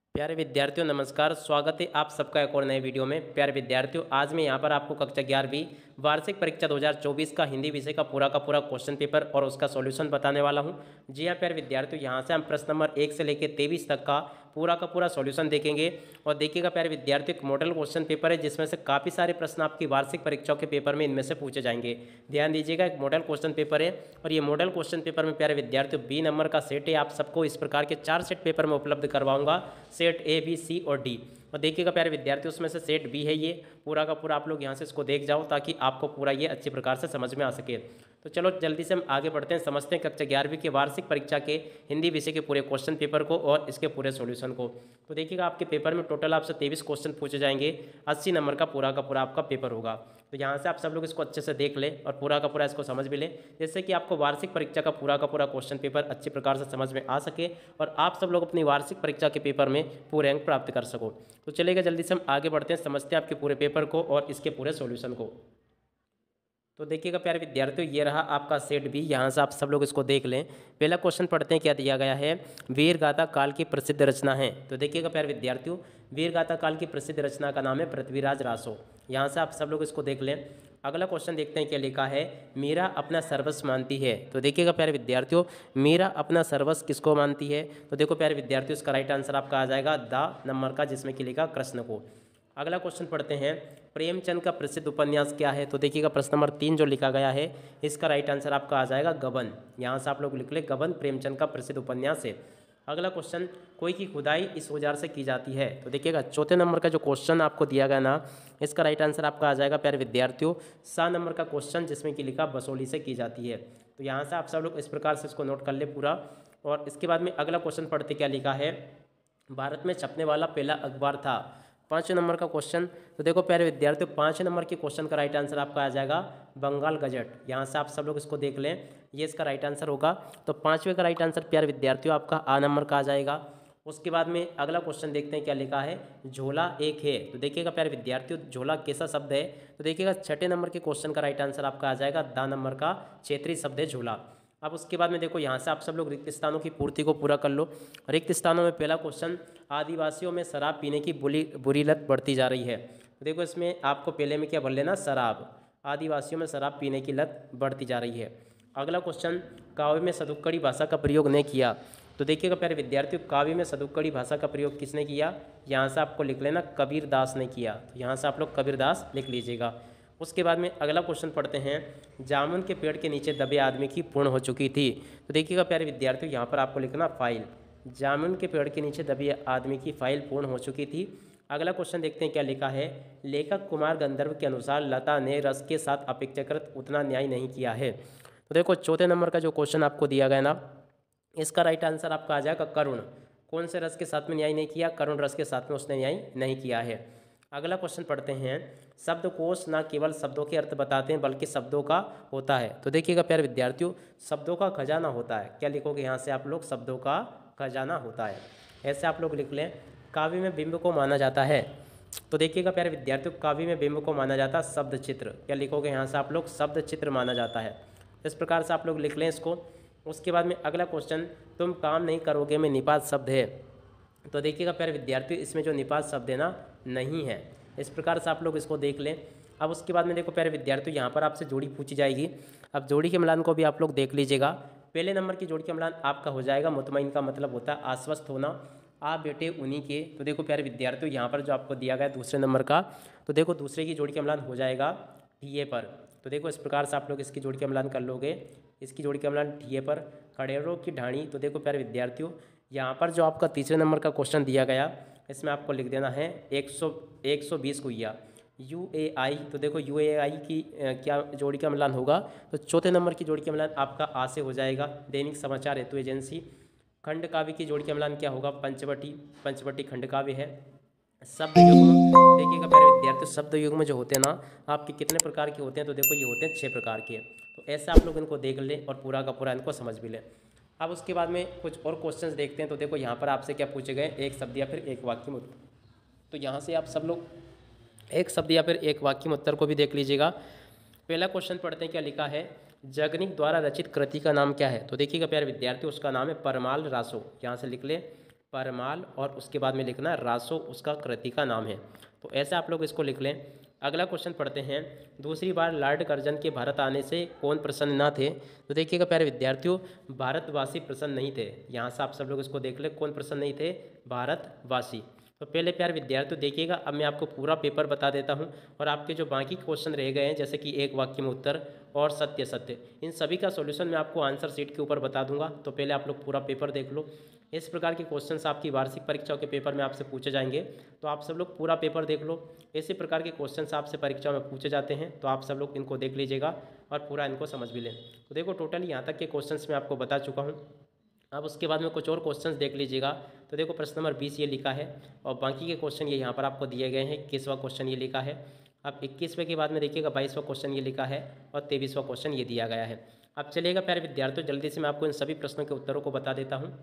प्यारे विद्यार्थियों नमस्कार। स्वागत है आप सबका एक और नए वीडियो में। प्यारे विद्यार्थियों, आज मैं यहाँ पर आपको कक्षा 11वीं वार्षिक परीक्षा 2024 का हिंदी विषय का पूरा क्वेश्चन पेपर और उसका सॉल्यूशन बताने वाला हूँ। जी हाँ प्यारे विद्यार्थियों, यहाँ से हम प्रश्न नंबर 1 से लेकर 23 तक का पूरा सॉल्यूशन देखेंगे। और देखिएगा प्यारे विद्यार्थियों, एक मॉडल क्वेश्चन पेपर है जिसमें से काफ़ी सारे प्रश्न आपकी वार्षिक परीक्षाओं के पेपर में इनमें से पूछे जाएंगे। ध्यान दीजिएगा, एक मॉडल क्वेश्चन पेपर है और ये मॉडल क्वेश्चन पेपर में प्यारे विद्यार्थियों 20 नंबर का सेट है। आप सबको इस प्रकार के 4 सेट पेपर में उपलब्ध करवाऊंगा, सेट ए, बी, सी और डी। और देखिएगा प्यारे विद्यार्थियों, उसमें से सेट बी है ये पूरा का पूरा। आप लोग यहाँ से इसको देख जाओ ताकि आपको पूरा ये अच्छी प्रकार से समझ में आ सके। तो चलो जल्दी से हम आगे बढ़ते हैं, समझते हैं कक्षा 11वीं के वार्षिक परीक्षा के हिंदी विषय के पूरे क्वेश्चन पेपर को और इसके पूरे सॉल्यूशन को। तो देखिएगा आपके पेपर में टोटल आपसे 23 क्वेश्चन पूछे जाएंगे। 80 नंबर का पूरा आपका पेपर होगा। तो यहाँ से आप सब लोग इसको अच्छे से देख लें और पूरा का पूरा इसको समझ भी लें, जिससे कि आपको वार्षिक परीक्षा का पूरा क्वेश्चन पेपर अच्छी प्रकार से समझ में आ सके और आप सब लोग अपनी वार्षिक परीक्षा के पेपर में पूरे अंक प्राप्त कर सको। तो चलेगा जल्दी से हम आगे बढ़ते हैं, समझते हैं आपके पूरे पेपर को और इसके पूरे सॉल्यूशन को। तो देखिएगा प्यारे विद्यार्थियों, ये रहा आपका सेट बी। यहाँ से आप सब लोग इसको देख लें। पहला क्वेश्चन पढ़ते हैं, क्या दिया गया है। वीर गाथा काल की प्रसिद्ध रचना है। तो देखिएगा प्यारे विद्यार्थियों, वीर गाथा काल की प्रसिद्ध रचना का नाम है पृथ्वीराज रासो। यहाँ से आप सब लोग इसको देख लें। अगला क्वेश्चन देखते हैं, क्या लिखा है। मीरा अपना सर्वस्व मानती है। तो देखिएगा प्यारे विद्यार्थियों, मीरा अपना सर्वस्व किसको मानती है। तो देखो प्यारे विद्यार्थियों, इसका राइट आंसर आपका आ जाएगा द नंबर का, जिसमें कि लिखा कृष्ण को। अगला क्वेश्चन पढ़ते हैं, प्रेमचंद का प्रसिद्ध उपन्यास क्या है। तो देखिएगा प्रश्न नंबर 3 जो लिखा गया है, इसका राइट आंसर आपका आ जाएगा गबन। यहाँ से आप लोग लिख ले गबन प्रेमचंद का प्रसिद्ध उपन्यास है। अगला क्वेश्चन, कोई की खुदाई इस औजार से की जाती है। तो देखिएगा चौथे नंबर का जो क्वेश्चन आपको दिया गया ना, इसका राइट आंसर आपका आ जाएगा प्यारे विद्यार्थियों 7 नंबर का क्वेश्चन, जिसमें कि लिखा बसोली से की जाती है। तो यहाँ से आप सब लोग इस प्रकार से इसको नोट कर ले पूरा। और इसके बाद में अगला क्वेश्चन पढ़ते, क्या लिखा है। भारत में छपने वाला पहला अखबार था। 5 नंबर का क्वेश्चन। तो देखो प्यारे विद्यार्थियों, 5 नंबर के क्वेश्चन का राइट आंसर आपका आ जाएगा बंगाल गजट। यहाँ से आप सब लोग इसको देख लें, ये इसका राइट आंसर होगा। तो 5वें का राइट आंसर प्यारे विद्यार्थियों आपका आ नंबर का आ जाएगा। उसके बाद में अगला क्वेश्चन देखते हैं, क्या लिखा है। झोला एक है। तो देखिएगा प्यारे विद्यार्थियों, झोला कैसा शब्द है। तो देखिएगा 6 नंबर के क्वेश्चन का राइट आंसर आपका आ जाएगा द नंबर का, क्षेत्रीय शब्द है झोला। अब उसके बाद में देखो, यहाँ से आप सब लोग रिक्त स्थानों की पूर्ति को पूरा कर लो। रिक्त स्थानों में पहला क्वेश्चन, आदिवासियों में शराब पीने की बुरी लत बढ़ती जा रही है। तो देखो इसमें आपको पहले में क्या भर लेना, शराब। आदिवासियों में शराब पीने की लत बढ़ती जा रही है। अगला क्वेश्चन, काव्य में सदुक्कड़ी भाषा का प्रयोग नहीं किया। तो देखिएगा प्यारे विद्यार्थियों, काव्य में सदुक्कड़ी भाषा का प्रयोग किसने किया। यहाँ से आपको लिख लेना कबीर दास ने किया। तो यहाँ से आप लोग कबीर दास लिख लीजिएगा। उसके बाद में अगला क्वेश्चन पढ़ते हैं, जामुन के पेड़ के नीचे दबे आदमी की पूर्ण हो चुकी थी। तो देखिएगा प्यारे विद्यार्थियों, यहाँ पर आपको लिखना फाइल। जामुन के पेड़ के नीचे दबे आदमी की फाइल पूर्ण हो चुकी थी। अगला क्वेश्चन देखते हैं, क्या लिखा है। लेखक कुमार गंधर्व के अनुसार लता ने रस के साथ अपेक्षाकृत उतना न्याय नहीं किया है। तो देखो चौथे नंबर का जो क्वेश्चन आपको दिया गया ना, इसका राइट आंसर आपका आ जाएगा करुण। कौन से रस के साथ में न्याय नहीं किया, करुण रस के साथ में उसने न्याय नहीं किया है। अगला क्वेश्चन पढ़ते हैं, शब्दकोश न केवल शब्दों के अर्थ बताते हैं बल्कि शब्दों का होता है। तो देखिएगा प्यारे विद्यार्थियों, शब्दों का खजाना होता है। क्या लिखोगे यहाँ से आप लोग, शब्दों का खजाना होता है। ऐसे आप लोग लिख लें। काव्य में बिंब को माना जाता है। तो देखिएगा प्यारे विद्यार्थियों, काव्य में बिंब को माना जाता है शब्द चित्र। क्या लिखोगे यहाँ से आप लोग, शब्द चित्र माना जाता है। इस प्रकार से आप लोग लिख लें इसको। उसके बाद में अगला क्वेश्चन, तुम काम नहीं करोगे में निपात शब्द है। तो देखिएगा प्यारे विद्यार्थियों, इसमें जो निपात शब्द है ना, नहीं है। इस प्रकार से आप लोग इसको देख लें। अब उसके बाद में देखो प्यारे विद्यार्थियों, यहाँ पर आपसे जोड़ी पूछी जाएगी। अब जोड़ी के मिलान को भी आप लोग देख लीजिएगा। पहले नंबर की जोड़ी के मिलान आपका हो जाएगा मुतमईन, का मतलब होता है आश्वस्त होना। आप बेटे उन्हीं के। तो देखो प्यारे विद्यार्थियों, यहाँ पर जो आपको दिया गया है दूसरे नंबर का, तो देखो दूसरे की जोड़ी का मिलान हो जाएगा टीए पर। तो देखो इस प्रकार से आप लोग इसकी जोड़ी का मिलान कर लोगे। इसकी जोड़ी का मिलान टीए पर। खड़ेरों की ढाणी। तो देखो प्यारे विद्यार्थियों, यहाँ पर जो आपका तीसरे नंबर का क्वेश्चन दिया गया, इसमें आपको लिख देना है 120 कुइया UAI। तो देखो UAI की क्या जोड़ी का मिलान होगा। तो चौथे नंबर की जोड़ी का मिलान आपका आ से हो जाएगा, दैनिक समाचार हेतु एजेंसी। खंड काव्य की जोड़ी का मिलान क्या होगा, पंचवटी खंड काव्य है। शब्द युग्म, देखिएगा प्यारे विद्यार्थियों, शब्द युग्म जो होते हैं ना, आपके कितने प्रकार के होते हैं। तो देखो ये होते हैं 6 प्रकार के। तो ऐसे आप लोग इनको देख लें और पूरा का पूरा इनको समझ भी लें। अब उसके बाद में कुछ और क्वेश्चंस देखते हैं। तो देखो यहाँ पर आपसे क्या पूछे गए, एक शब्द या फिर एक वाक्य में उत्तर। तो यहाँ से आप सब लोग एक शब्द या फिर एक वाक्य में उत्तर को भी देख लीजिएगा। पहला क्वेश्चन पढ़ते हैं, क्या लिखा है। जगनिक द्वारा रचित कृति का नाम क्या है। तो देखिएगा प्यारे विद्यार्थी, उसका नाम है परमाल रासो। यहाँ से लिख ले, परमाल और उसके बाद में लिखना रासो उसका कृति का नाम है। तो ऐसे आप लोग इसको लिख लें। अगला क्वेश्चन पढ़ते हैं। दूसरी बार लॉर्ड कर्जन के भारत आने से कौन प्रसन्न न थे? तो देखिएगा प्यारे विद्यार्थियों, भारतवासी प्रसन्न नहीं थे। यहाँ से आप सब लोग इसको देख लें, कौन प्रसन्न नहीं थे? भारतवासी। तो पहले प्यारे विद्यार्थियों देखिएगा, अब मैं आपको पूरा पेपर बता देता हूँ और आपके जो बाकी क्वेश्चन रह गए हैं जैसे कि एक वाक्य में उत्तर और सत्य सत्य, इन सभी का सॉल्यूशन मैं आपको आंसर शीट के ऊपर बता दूंगा। तो पहले आप लोग पूरा पेपर देख लो। इस प्रकार के क्वेश्चंस आपकी वार्षिक परीक्षाओं के पेपर में आपसे पूछे जाएंगे, तो आप सब लोग पूरा पेपर देख लो। इसी प्रकार के क्वेश्चंस आपसे परीक्षा में पूछे जाते हैं, तो आप सब लोग इनको देख लीजिएगा और पूरा इनको समझ भी लें। तो देखो टोटल यहाँ तक के क्वेश्चंस मैं आपको बता चुका हूँ। अब उसके बाद में कुछ और क्वेश्चंस देख लीजिएगा। तो देखो प्रश्न नंबर 20 ये लिखा है और बाकी के क्वेश्चन ये यहाँ पर आपको दिए गए हैं। 21वां क्वेश्चन ये लिखा है। अब 21वें के बाद में देखिएगा 22वां क्वेश्चन ये लिखा है और 23वां क्वेश्चन ये दिया गया है। अब चलिएगा प्यारे विद्यार्थियों, जल्दी से मैं आपको इन सभी प्रश्नों के उत्तरों को बता देता हूँ।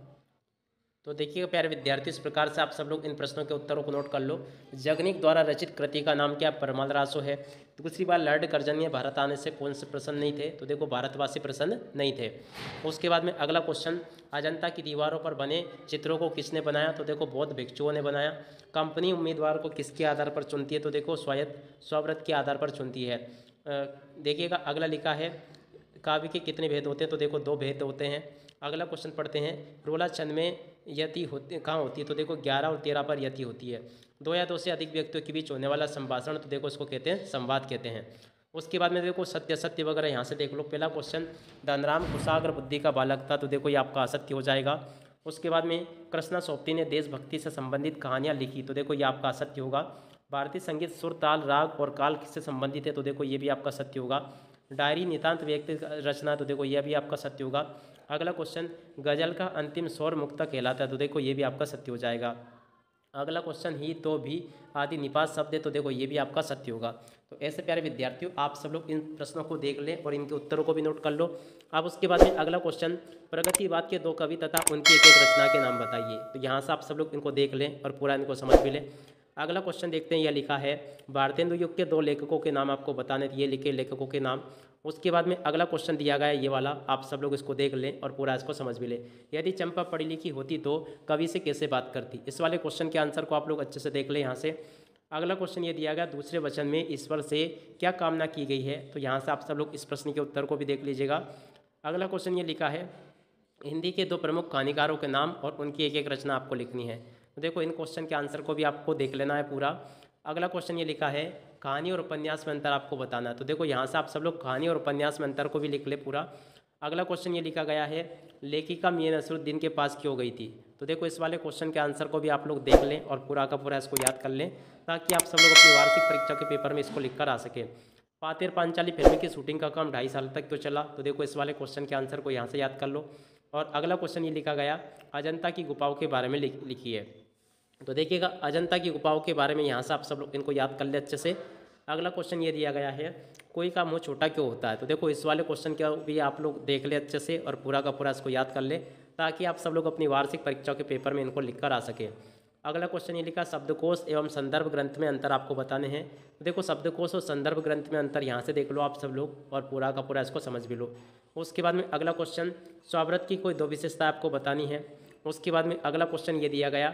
तो देखिएगा प्यारे विद्यार्थी, इस प्रकार से आप सब लोग इन प्रश्नों के उत्तरों को नोट कर लो। जगनिक द्वारा रचित कृति का नाम क्या? परमाल रासो है। दूसरी बार लॉर्ड कर्जन ने भारत आने से कौन से प्रसन्न नहीं थे? तो देखो भारतवासी प्रसन्न नहीं थे। उसके बाद में अगला क्वेश्चन, अजंता की दीवारों पर बने चित्रों को किसने बनाया? तो देखो बौद्ध भिक्षुओं ने बनाया। कंपनी उम्मीदवार को किसके आधार पर चुनती है? तो देखो स्वव्रत के आधार पर चुनती है। देखिएगा अगला लिखा है, काव्य के कितने भेद होते हैं? तो देखो 2 भेद होते हैं। अगला क्वेश्चन पढ़ते हैं, रोला छंद में यति होती कहाँ होती है? तो देखो 11 और 13 पर यति होती है। 2 या 2 से अधिक व्यक्तियों के बीच होने वाला संभाषण, तो देखो इसको कहते हैं संवाद कहते हैं। उसके बाद में देखो सत्य सत्य वगैरह यहाँ से देख लो। पहला क्वेश्चन, धनराम कुशाग्र बुद्धि का बालक था, तो देखो ये आपका असत्य हो जाएगा। उसके बाद में कृष्णा सोप्ती ने देशभक्ति से संबंधित कहानियाँ लिखी, तो देखो ये आपका असत्य होगा। भारतीय संगीत सुर ताल राग और काल किससे संबंधित है? तो देखो ये भी आपका सत्य होगा। डायरी नितांत व्यक्ति रचना, तो देखो यह भी आपका सत्य होगा। अगला क्वेश्चन, गजल का अंतिम स्वर मुक्ता कहलाता है, तो देखो ये भी आपका सत्य हो जाएगा। अगला क्वेश्चन, ही तो भी आदि निपात शब्द है, तो देखो ये भी आपका सत्य होगा। तो ऐसे प्यारे विद्यार्थियों, आप सब लोग इन प्रश्नों को देख लें और इनके उत्तरों को भी नोट कर लो। अब उसके बाद में अगला क्वेश्चन, प्रगतिवाद के 2 कवि तथा उनकी एक एक रचना के नाम बताइए। तो यहाँ से आप सब लोग इनको देख लें और पूरा इनको समझ भी लें। अगला क्वेश्चन देखते हैं, यह लिखा है, भारतेंदु युग के 2 लेखकों के नाम आपको बताने, ये लिखे लेखकों के नाम। उसके बाद में अगला क्वेश्चन दिया गया है ये वाला, आप सब लोग इसको देख लें और पूरा इसको समझ भी लें। यदि चंपा पढ़ी लिखी होती तो कवि से कैसे बात करती? इस वाले क्वेश्चन के आंसर को आप लोग अच्छे से देख लें यहाँ से। अगला क्वेश्चन ये दिया गया, दूसरे वचन में ईश्वर से क्या कामना की गई है? तो यहाँ से आप सब लोग इस प्रश्न के उत्तर को भी देख लीजिएगा। अगला क्वेश्चन ये लिखा है, हिंदी के 2 प्रमुख कहानीकारों के नाम और उनकी एक एक रचना आपको लिखनी है। तो देखो इन क्वेश्चन के आंसर को भी आपको देख लेना है पूरा। अगला क्वेश्चन ये लिखा है, कहानी और उपन्यास में अंतर आपको बताना है। तो देखो यहाँ से आप सब लोग कहानी और उपन्यास में अंतर को भी लिख ले पूरा। अगला क्वेश्चन ये लिखा गया है, लेखिका मियां नसरुद्दीन के पास क्यों गई थी? तो देखो इस वाले क्वेश्चन के आंसर को भी आप लोग देख लें और पूरा का पूरा इसको याद कर लें, ताकि आप सब लोग अपनी वार्षिक परीक्षा के पेपर में इसको लिख कर आ सकें। पातेर पांचाली फिल्म की शूटिंग का काम 2.5 साल तक क्यों चला? तो देखो इस वाले क्वेश्चन के आंसर को यहाँ से याद कर लो। और अगला क्वेश्चन ये लिखा गया, अजंता की गुफाओं के बारे में लिखी है। तो देखिएगा अजंता की गुफाओं के बारे में यहाँ से आप सब लोग इनको याद कर ले अच्छे से। अगला क्वेश्चन ये दिया गया है, कोई का मुंह छोटा क्यों होता है? तो देखो इस वाले क्वेश्चन का भी आप लोग देख ले अच्छे से और पूरा का पूरा इसको याद कर ले, ताकि आप सब लोग अपनी वार्षिक परीक्षाओं के पेपर में इनको लिख कर आ सके। अगला क्वेश्चन ये लिखा, शब्दकोश एवं संदर्भ ग्रंथ में अंतर आपको बताने हैं। तो देखो शब्दकोश और संदर्भ ग्रंथ में अंतर यहाँ से देख लो आप सब लोग और पूरा का पूरा इसको समझ भी लो। उसके बाद में अगला क्वेश्चन, स्वव्रत की कोई 2 विशेषता आपको बतानी है। उसके बाद में अगला क्वेश्चन ये दिया गया,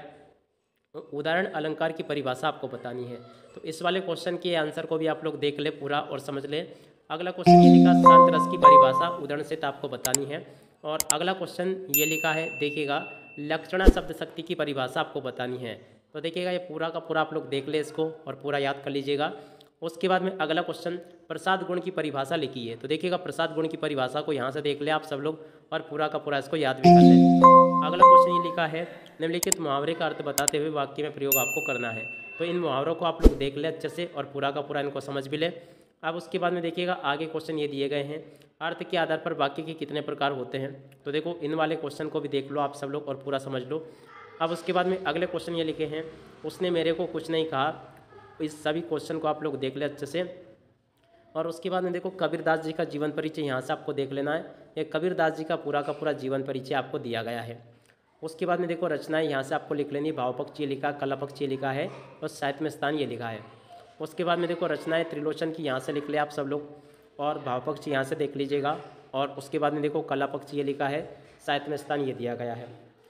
उदाहरण अलंकार की परिभाषा आपको बतानी है। तो इस वाले क्वेश्चन के आंसर को भी आप लोग देख ले पूरा और समझ ले। अगला क्वेश्चन ये लिखा, शांत रस की परिभाषा उदाहरण से आपको बतानी है। और अगला क्वेश्चन ये लिखा है, देखिएगा लक्षणा शब्द शक्ति की परिभाषा आपको बतानी है। तो देखिएगा ये पूरा का पूरा आप लोग देख ले इसको और पूरा याद कर लीजिएगा। उसके बाद में अगला क्वेश्चन, प्रसाद गुण की परिभाषा लिखी है। तो देखिएगा प्रसाद गुण की परिभाषा को यहाँ से देख ले आप सब लोग और पूरा का पूरा इसको याद भी कर ले। अगला क्वेश्चन ये लिखा है, निम्नलिखित मुहावरे का अर्थ बताते हुए वाक्य में प्रयोग आपको करना है। तो इन मुहावरों को आप लोग देख ले अच्छे से और पूरा का पूरा इनको समझ भी ले। अब उसके बाद में देखिएगा आगे क्वेश्चन ये दिए गए हैं, अर्थ के आधार पर वाक्य के कितने प्रकार होते हैं। तो देखो इन वाले क्वेश्चन को भी देख लो आप सब लोग और पूरा समझ लो। अब उसके बाद में अगले क्वेश्चन ये लिखे हैं, उसने मेरे को कुछ नहीं कहा। इस सभी क्वेश्चन को आप लोग देख ले अच्छे से। और उसके बाद में देखो कबीरदास जी का जीवन परिचय यहाँ से आपको देख लेना है। ये कबीरदास जी का पूरा जीवन परिचय आपको दिया गया है। उसके बाद में देखो रचनाएं यहाँ से आपको लिख लेनी, भाव पक्ष ये लिखा, कला पक्ष ये लिखा है और साहित्य में स्थान ये लिखा है। उसके बाद में देखो रचनाएं त्रिलोचन की यहाँ से लिख ले आप सब लोग और भाव पक्ष यहाँ से देख लीजिएगा। और उसके बाद में देखो कला पक्ष ये लिखा है, साहित्य में स्थान ये दिया गया है।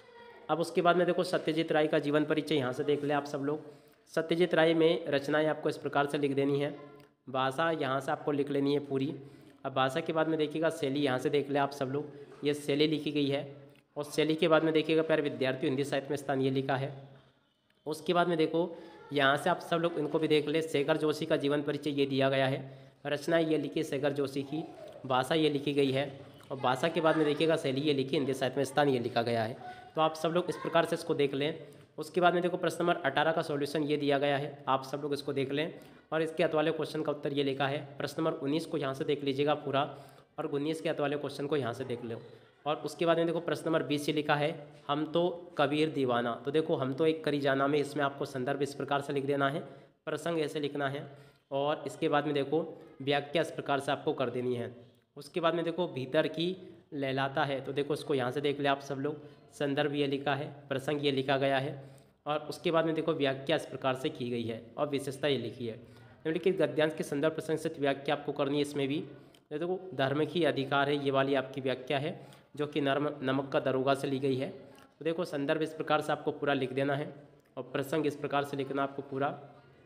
अब उसके बाद में देखो सत्यजीत राय का जीवन परिचय यहाँ से देख ले आप सब लोग। सत्यजीत राय में रचनाएं आपको इस प्रकार से लिख देनी है। भाषा यहाँ से आपको लिख लेनी है पूरी। अब भाषा के बाद में देखिएगा शैली, यहाँ से देख ले आप सब लोग, ये शैली लिखी गई है। और शैली के बाद में देखिएगा प्यारे विद्यार्थी हिंदी साहित्य में स्थान, ये लिखा है। उसके बाद में देखो यहाँ से आप सब लोग इनको भी देख ले। शेखर जोशी का जीवन परिचय ये दिया गया है। रचनाएं ये लिखी शेखर जोशी की। भाषा ये लिखी गई है। और भाषा के बाद में देखिएगा शैली ये लिखी, हिंदी साहित्य में स्थान ये लिखा गया है। तो आप सब लोग इस प्रकार से इसको देख लें। उसके बाद में देखो प्रश्न नंबर 18 का सॉल्यूशन ये दिया गया है, आप सब लोग इसको देख लें। और इसके अतवाले क्वेश्चन का उत्तर ये लिखा है। प्रश्न नंबर 19 को यहाँ से देख लीजिएगा पूरा, और 19 के अतवाले क्वेश्चन को यहाँ से देख लो। और उसके बाद में देखो प्रश्न नंबर 20 ये लिखा है, हम तो कबीर दीवाना। तो देखो हम तो एक करी जाना में, इसमें आपको संदर्भ इस प्रकार से लिख देना है, प्रसंग ऐसे लिखना है। और इसके बाद में देखो व्याख्या इस प्रकार से आपको कर देनी है। उसके बाद में देखो भीतर की लहलाता है, तो देखो इसको यहाँ से देख ले आप सब लोग। संदर्भ ये लिखा है, प्रसंग ये लिखा गया है। और उसके बाद में देखो व्याख्या इस प्रकार से की गई है और विशेषता ये लिखी है। निम्नलिखित गद्यांश के संदर्भ प्रसंग से व्याख्या आपको करनी है। इसमें भी देखो धर्म की अधिकार है, ये वाली आपकी व्याख्या है, जो कि नमक का दरोगा से ली गई है। तो देखो संदर्भ इस प्रकार से आपको पूरा लिख देना है, और प्रसंग इस प्रकार से लिखना आपको पूरा,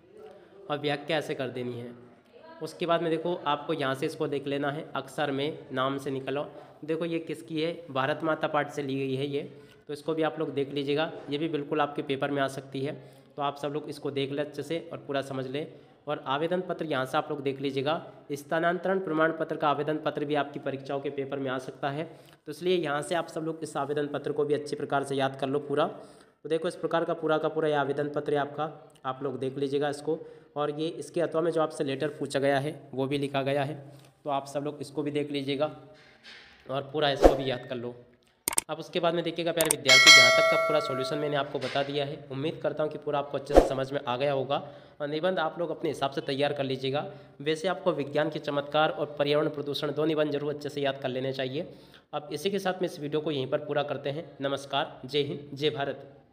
और व्याख्या ऐसे कर देनी है। उसके बाद में देखो आपको यहाँ से इसको देख लेना है, अक्षर में नाम से निकलो। देखो ये किसकी है, भारत माता पाठ से ली गई है ये, तो इसको भी आप लोग देख लीजिएगा। ये भी बिल्कुल आपके पेपर में आ सकती है, तो आप सब लोग इसको देख लें अच्छे से और पूरा समझ लें। और आवेदन पत्र यहाँ से आप लोग देख लीजिएगा। स्थानांतरण प्रमाण पत्र का आवेदन पत्र भी आपकी परीक्षाओं के पेपर में आ सकता है, तो इसलिए यहाँ से आप सब लोग इस आवेदन पत्र को भी अच्छी प्रकार से याद कर लो पूरा। तो देखो इस प्रकार का पूरा ये आवेदन पत्र है आपका, आप लोग देख लीजिएगा इसको। और ये इसके अथवा में जो आपसे लेटर पूछा गया है वो भी लिखा गया है, तो आप सब लोग इसको भी देख लीजिएगा और पूरा इसको भी याद कर लो। अब उसके बाद में देखिएगा प्यारे विद्यार्थी, जहाँ तक का पूरा सॉल्यूशन मैंने आपको बता दिया है, उम्मीद करता हूँ कि पूरा आपको अच्छे से समझ में आ गया होगा। और निबंध आप लोग अपने हिसाब से तैयार कर लीजिएगा। वैसे आपको विज्ञान के चमत्कार और पर्यावरण प्रदूषण 2 निबंध जरूर अच्छे से याद कर लेने चाहिए। अब इसी के साथ में इस वीडियो को यहीं पर पूरा करते हैं। नमस्कार, जय हिंद, जय भारत।